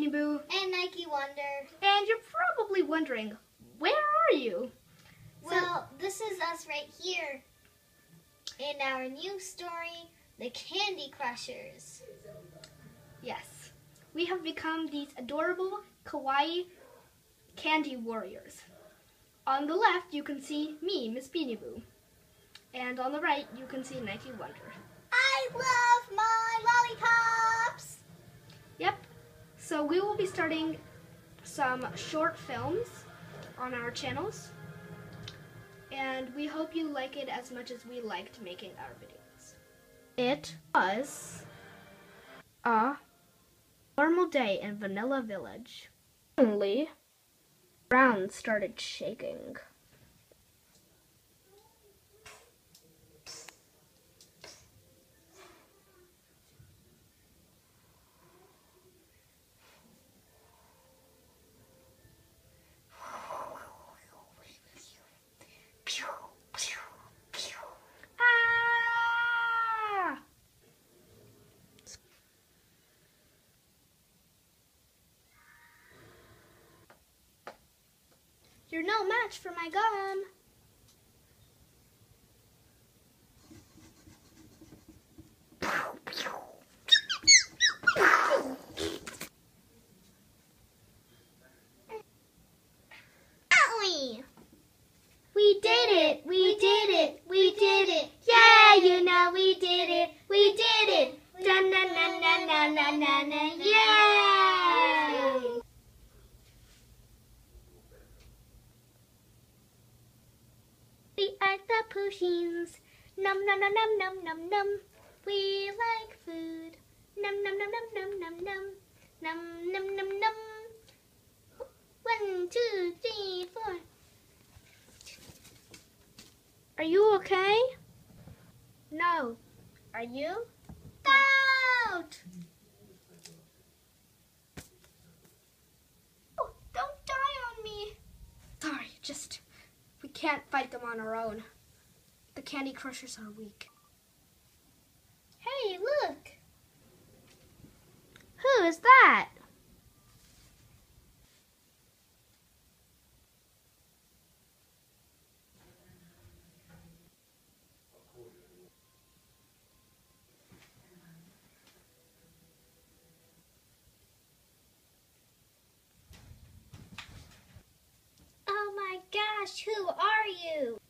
Beanie Boo. And Nike Wonder. And you're probably wondering, where are you? Well, this is us right here in our new story, The Candy Crushers. Yes, we have become these adorable, kawaii candy warriors. On the left, you can see me, Miss Beanie Boo. And on the right, you can see Nike Wonder. I love my lollipops! Yep, so we will be starting some short films on our channels. And we hope you like it as much as we liked making our videos. It was a normal day in Vanilla Village. Suddenly, the ground started shaking. Ah! You're no match for my gum. Owie! We did it! We did it! We did it! Yeah, you know we did it! We did it! Da na na na na na na na! Yay! We are the Pushins. Num num num num num num num. We like food. Num num num num num num num. Num num num num. 1, 2, 3, 4. Are you okay? No. Are you? Out! Oh, don't die on me. Sorry, we can't fight them on our own. The Candy Crushers are weak. Hey, look! Who is that? Oh my gosh, who are you?